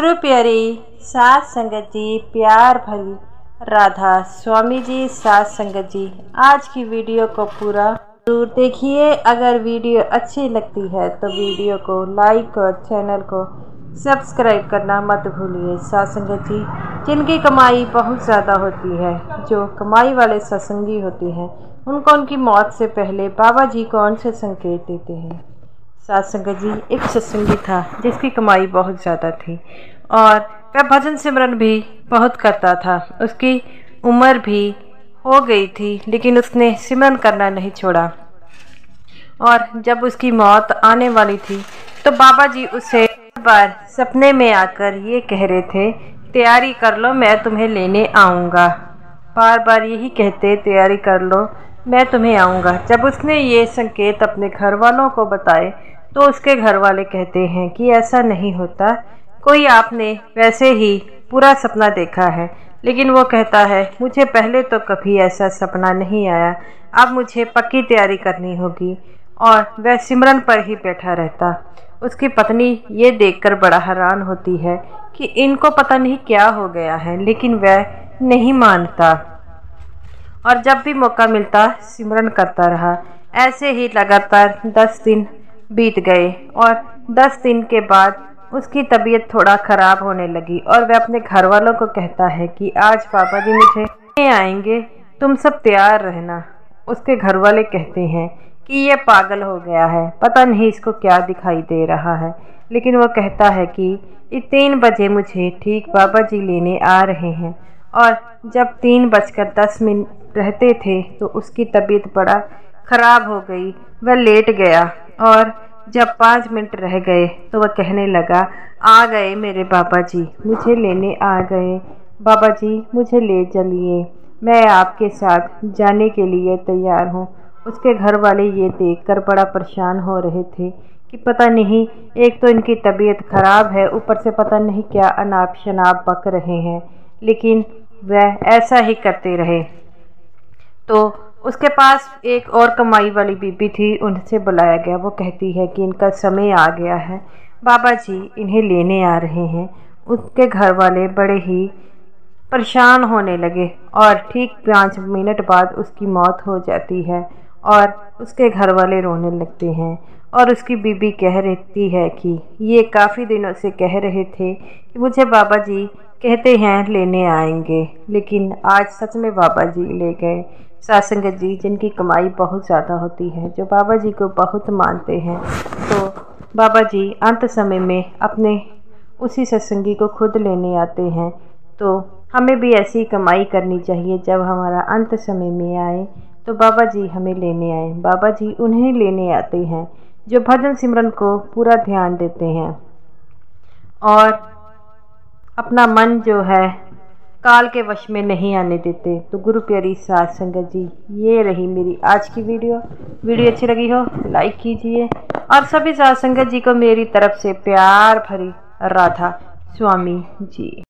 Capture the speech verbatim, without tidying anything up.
गुरु प्यारी सात संगत जी, प्यार भरी राधा स्वामी जी, सात संगत जी, आज की वीडियो को पूरा जरूर देखिए। अगर वीडियो अच्छी लगती है तो वीडियो को लाइक और चैनल को सब्सक्राइब करना मत भूलिए। सात संगत जी, जिनकी कमाई बहुत ज़्यादा होती है, जो कमाई वाले सत्संगी होते हैं, उनको उनकी मौत से पहले बाबा जी कौन से संकेत देते हैं। सात संगत जी, एक सत्संगी था जिसकी कमाई बहुत ज़्यादा थी और वह भजन सिमरन भी बहुत करता था। उसकी उम्र भी हो गई थी लेकिन उसने सिमरन करना नहीं छोड़ा। और जब उसकी मौत आने वाली थी तो बाबा जी उसे बार सपने में आकर ये कह रहे थे, तैयारी कर लो, मैं तुम्हें लेने आऊँगा। बार बार यही कहते, तैयारी कर लो, मैं तुम्हें आऊँगा। जब उसने ये संकेत अपने घर वालों को बताए तो उसके घर वाले कहते हैं कि ऐसा नहीं होता, कोई आपने वैसे ही पूरा सपना देखा है। लेकिन वो कहता है, मुझे पहले तो कभी ऐसा सपना नहीं आया, अब मुझे पक्की तैयारी करनी होगी। और वह सिमरन पर ही बैठा रहता। उसकी पत्नी ये देखकर बड़ा हैरान होती है कि इनको पता नहीं क्या हो गया है, लेकिन वह नहीं मानता और जब भी मौका मिलता सिमरन करता रहा। ऐसे ही लगातार दस दिन बीत गए और दस दिन के बाद उसकी तबीयत थोड़ा ख़राब होने लगी और वह अपने घर वालों को कहता है कि आज पापा जी मुझे लेने आएंगे, तुम सब तैयार रहना। उसके घर वाले कहते हैं कि ये पागल हो गया है, पता नहीं इसको क्या दिखाई दे रहा है। लेकिन वो कहता है कि तीन बजे मुझे ठीक बाबा जी लेने आ रहे हैं। और जब तीन बजकर दस मिनट रहते थे तो उसकी तबीयत बड़ा ख़राब हो गई, वह लेट गया। और जब पाँच मिनट रह गए तो वह कहने लगा, आ गए मेरे बाबा जी, मुझे लेने आ गए। बाबा जी मुझे ले चलिए, मैं आपके साथ जाने के लिए तैयार हूँ। उसके घर वाले ये देखकर बड़ा परेशान हो रहे थे कि पता नहीं, एक तो इनकी तबीयत ख़राब है, ऊपर से पता नहीं क्या अनाप शनाप बक रहे हैं। लेकिन वह ऐसा ही करते रहे। तो उसके पास एक और कमाई वाली बीबी थी, उनसे बुलाया गया। वो कहती है कि इनका समय आ गया है, बाबा जी इन्हें लेने आ रहे हैं। उसके घर वाले बड़े ही परेशान होने लगे और ठीक पाँच मिनट बाद उसकी मौत हो जाती है और उसके घर वाले रोने लगते हैं। और उसकी बीबी कह रहती है कि ये काफ़ी दिनों से कह रहे थे कि मुझे बाबा जी कहते हैं लेने आएंगे, लेकिन आज सच में बाबा जी ले गए। सात संगत जी, जिनकी कमाई बहुत ज़्यादा होती है, जो बाबा जी को बहुत मानते हैं, तो बाबा जी अंत समय में अपने उसी सत्संगी को खुद लेने आते हैं। तो हमें भी ऐसी कमाई करनी चाहिए, जब हमारा अंत समय में आए तो बाबा जी हमें लेने आए। बाबा जी उन्हें लेने आते हैं जो भजन सिमरन को पूरा ध्यान देते हैं और अपना मन जो है काल के वश में नहीं आने देते। तो गुरु प्यारी सात संगत जी, ये रही मेरी आज की वीडियो। वीडियो अच्छी लगी हो लाइक कीजिए और सभी सात संगत जी को मेरी तरफ से प्यार भरी राधा स्वामी जी।